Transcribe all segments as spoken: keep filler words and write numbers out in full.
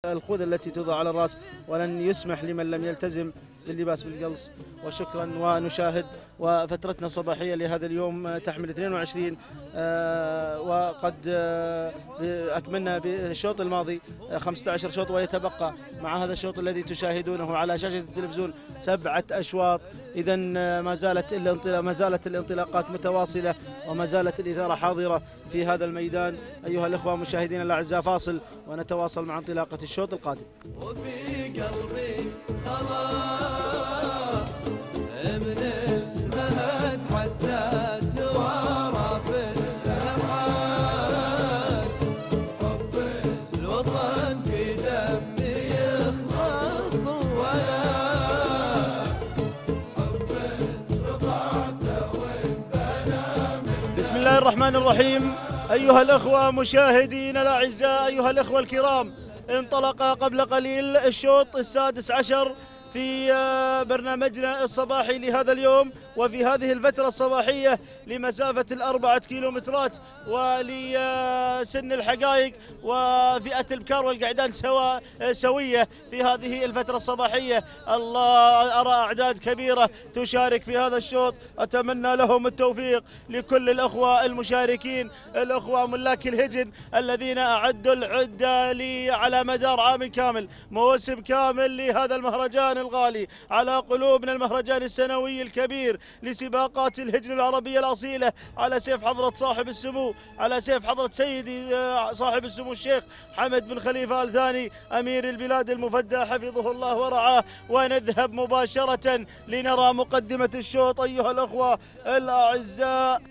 الخوذة التي توضع على الرأس، ولن يسمح لمن لم يلتزم باللباس بالقلص. وشكرا. ونشاهد وفترتنا الصباحية لهذا اليوم تحمل اثنين وعشرين، آه وقد آه أكملنا بالشوط الماضي خمسة عشر شوط، ويتبقى مع هذا الشوط الذي تشاهدونه على شاشة التلفزيون سبعة أشواط. إذا ما زالت ما زالت الانطلاقات متواصلة، وما زالت الإثارة حاضرة في هذا الميدان. أيها الأخوة مشاهدينا الأعزاء، فاصل ونتواصل مع انطلاقة الشوط القادم. وفي قلبي خلاص من المهد حتى توارى في الأبعاد، حب الوطن في دمي يخلص، ولا حب رضعته وانبنى. بسم الله الرحمن الرحيم. أيها الأخوة مشاهدينا الأعزاء، أيها الأخوة الكرام، انطلق قبل قليل الشوط السادس عشر في برنامجنا الصباحي لهذا اليوم، وفي هذه الفترة الصباحية لمسافة الأربعة كيلومترات ولسن الحقائق وفئة البكار والقعدان سوا سوية في هذه الفترة الصباحية. الله، أرى أعداد كبيرة تشارك في هذا الشوط، أتمنى لهم التوفيق لكل الأخوة المشاركين، الأخوة ملاك الهجن الذين أعدوا العدة لي على مدار عام كامل، موسم كامل لهذا المهرجان الغالي على قلوبنا، المهرجان السنوي الكبير لسباقات الهجن العربية الأصيلة، على سيف حضرة صاحب السمو، على سيف حضرة سيدي صاحب السمو الشيخ حمد بن خليفة آل ثاني أمير البلاد المفدى حفظه الله ورعاه. ونذهب مباشرة لنرى مقدمة الشوط أيها الأخوة الأعزاء.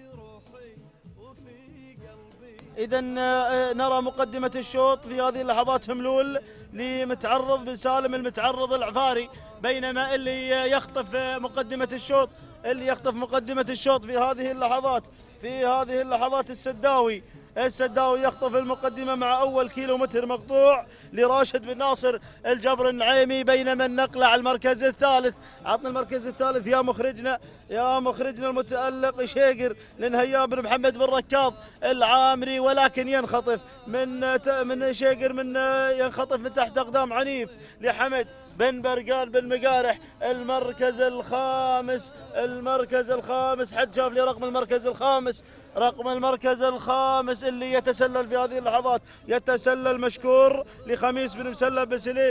إذا نرى مقدمة الشوط في هذه اللحظات هملول لمتعرض بن سالم المتعرض العفاري، بينما اللي يخطف مقدمة الشوط اللي يخطف مقدمة الشوط في هذه اللحظات في هذه اللحظات السداوي السداوي يخطف المقدمة مع أول كيلو متر مقطوع لراشد بن ناصر الجبر النعيمي، بينما النقلة على المركز الثالث. عطنا المركز الثالث يا مخرجنا يا مخرجنا المتألق شيقر لنهيان بن محمد بن ركاض العامري، ولكن ينخطف من من شيقر من ينخطف من تحت أقدام عنيف لحمد بن برقان بن مقارح. المركز الخامس المركز الخامس حد شاف لي رقم المركز الخامس رقم المركز الخامس اللي يتسلل في هذه اللحظات، يتسلل مشكور لخميس بن مسلم بن سليم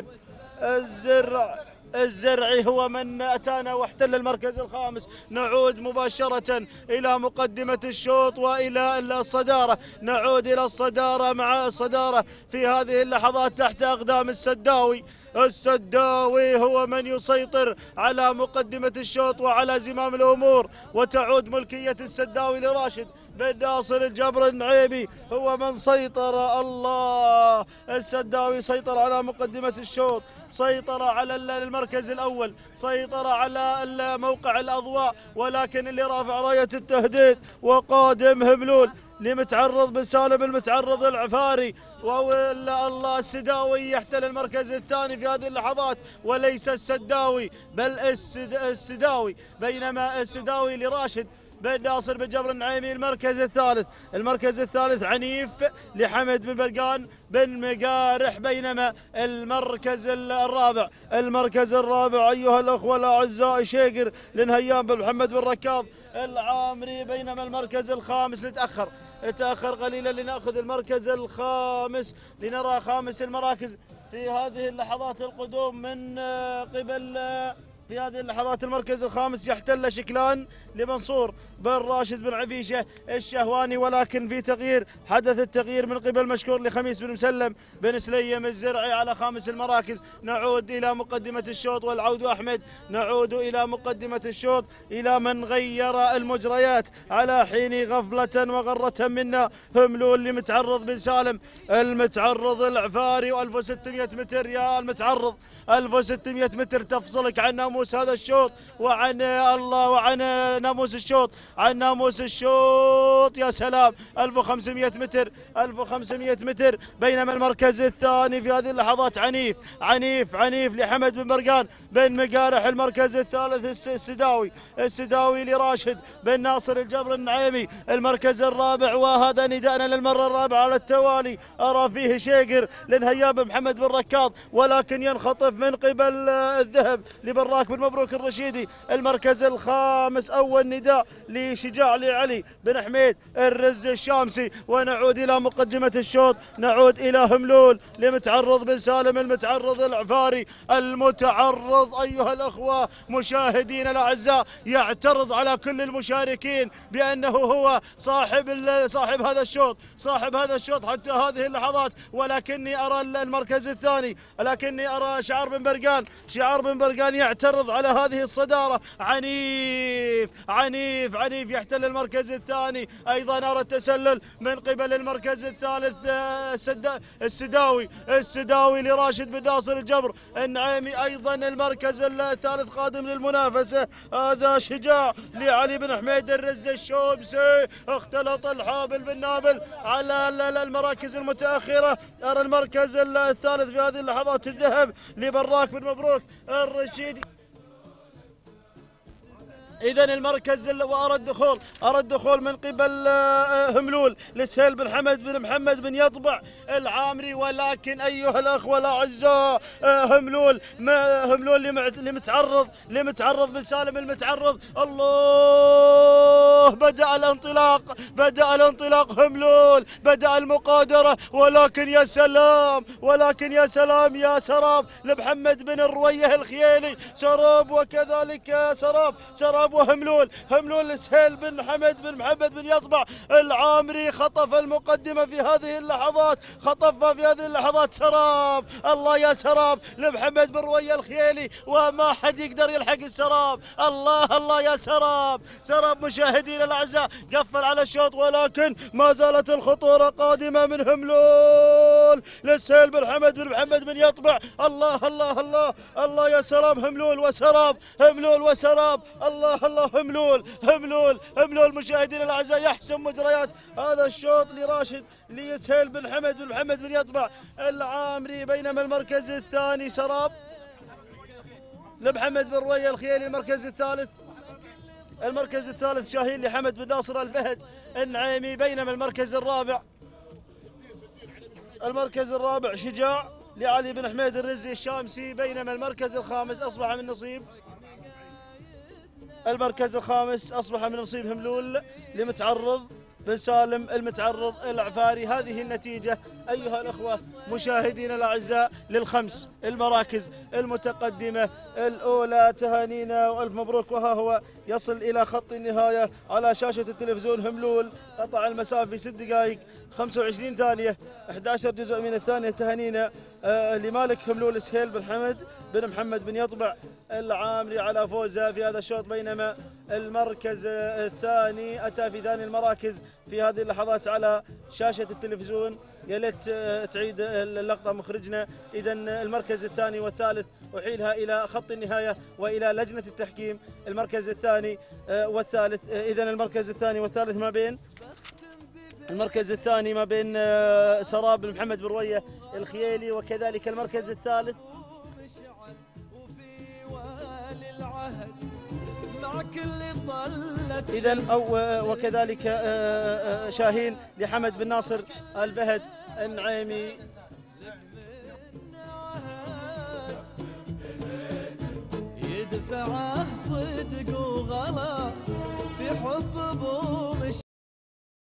الزرع الزرعي، هو من أتانا واحتل المركز الخامس. نعود مباشرة إلى مقدمة الشوط وإلى الصدارة، نعود إلى الصدارة مع الصدارة في هذه اللحظات تحت أقدام السداوي. السداوي هو من يسيطر على مقدمة الشوط وعلى زمام الأمور، وتعود ملكية السداوي لراشد بن ناصر الجبر النعيمي، هو من سيطر. الله، السداوي سيطر على مقدمة الشوط، سيطر على المركز الأول، سيطر على موقع الأضواء، ولكن اللي رافع راية التهديد وقادم هملول لمتعرض بن سالم المتعرض العفاري، والله السداوي يحتل المركز الثاني في هذه اللحظات، وليس السداوي بل السداوي، بينما السداوي لراشد بن ناصر بن جبر النعيمي المركز الثالث. المركز الثالث عنيف لحمد بن برقان بن مقارح، بينما المركز الرابع المركز الرابع أيها الأخوة الأعزاء شيقر لنهيان بن محمد بن ركاض العامري، بينما المركز الخامس نتأخر تأخر قليلا لنأخذ المركز الخامس، لنرى خامس المراكز في هذه اللحظات القدوم من قبل. في هذه اللحظات المركز الخامس يحتل شكلان لمنصور بن راشد بن عفيشة الشهواني، ولكن في تغيير، حدث التغيير من قبل مشكور لخميس بن مسلم بن سليم الزرعي على خامس المراكز. نعود إلى مقدمة الشوط والعود أحمد، نعود إلى مقدمة الشوط إلى من غير المجريات على حين غفلة وغرة منا، هملول لمتعرض بن سالم المتعرض العفاري، و1600 متر يا المتعرض، ألف وستمئة متر تفصلك عن ناموس هذا الشوط وعن الله وعن ناموس الشوط، عن ناموس الشوط. يا سلام، ألف وخمسمئة متر، ألف وخمسمئة متر. بينما المركز الثاني في هذه اللحظات عنيف عنيف عنيف لحمد بن برقان بن مقارح. المركز الثالث السداوي، السداوي لراشد بن ناصر الجبر النعيمي. المركز الرابع، وهذا نداءنا للمرة الرابعة على التوالي، أرى فيه شيقر لنهياب محمد بن ركاض، ولكن ينخطف من قبل الذهب لبراك بن مبروك الرشيدي. المركز الخامس أول نداء لشجاع لعلي بن حميد الرز الشامسي. ونعود إلى مقدمة الشوط، نعود إلى هملول لمتعرض بن سالم المتعرض العفاري. المتعرض أيها الأخوة مشاهدين الأعزاء يعترض على كل المشاركين بأنه هو صاحب صاحب هذا الشوط، صاحب هذا الشوط حتى هذه اللحظات، ولكني أرى المركز الثاني، لكني أرى شعار بن برقان، شعار بن برقان يعترض على هذه الصدارة. عنيف عنيف عنيف يحتل المركز الثاني. أيضا أرى التسلل من قبل المركز الثالث السداوي، السداوي لراشد بن ناصر الجبر النعيمي. أيضا المركز الثالث قادم للمنافسة، هذا شجاع لعلي بن حميد الرز الشومسي. اختلط الحابل بالنابل على المراكز المتأخرة. أرى المركز الثالث في هذه اللحظات الذهب لبراك بن مبروك الرشيدي. إذا المركز، وأرى الدخول، أرى الدخول من قبل هملول لسهيل بن حمد بن محمد بن يطبع العامري. ولكن أيها الأخوة الأعزاء هملول هملول لمتعرض لمتعرض بن سالم المتعرض. الله، بدأ الانطلاق، بدأ الانطلاق هملول، بدأ المقادرة. ولكن يا سلام، ولكن يا سلام يا سراب لمحمد بن الرويه الخيالي. سراب وكذلك سراب سراب وهملول، هملول لسهيل بن حمد بن محمد بن يطبع العامري. خطف المقدمة في هذه اللحظات، خطفها في هذه اللحظات سراب. الله يا سراب لمحمد بن رويه الخيالي، وما حد يقدر يلحق السراب. الله الله يا سراب، سراب مشاهدينا الاعزاء قفل على الشوط، ولكن ما زالت الخطورة قادمة من هملول لسهيل بن حمد بن محمد بن يطبع. الله الله الله الله يا سلام، هملول وسراب، هملول وسراب. الله الله هملول هملول هملول مشاهدينا الاعزاء يحسم مجريات هذا الشوط لراشد لسهيل بن حمد بن محمد بن يطبع العامري. بينما المركز الثاني سراب لمحمد بن رويه الخيالي. المركز الثالث المركز الثالث شاهين لحمد بن ناصر الفهد النعيمي. بينما المركز الرابع المركز الرابع شجاع لعلي بن حميد الرزي الشامسي. بينما المركز الخامس أصبح من نصيب المركز الخامس أصبح من نصيب هملول لمتعرض بن سالم المتعرض العفاري. هذه النتيجة أيها الأخوة مشاهدينا الأعزاء للخمس المراكز المتقدمة الأولى. تهانينا وألف مبروك. وها هو يصل إلى خط النهاية على شاشة التلفزيون. هملول قطع المسافة في ست دقائق خمسة وعشرين ثانية، أحد عشر جزء من الثانية. تهانينا آه لمالك هملول سهيل بن حمد بن محمد بن يطبع العامري على فوزه في هذا الشوط. بينما المركز الثاني أتى في ثاني المراكز في هذه اللحظات على شاشة التلفزيون. يا ليت تعيد اللقطة مخرجنا. إذا المركز الثاني والثالث أحيلها إلى خط النهاية وإلى لجنة التحكيم. المركز الثاني والثالث، إذا المركز الثاني والثالث ما بين المركز الثاني ما بين سراب بن محمد بن رويه الخيالي، وكذلك المركز الثالث إذا أو وكذلك شاهين لحمد بن ناصر الفهد النعيمي. يدفعه صدق وغلا في حب ابو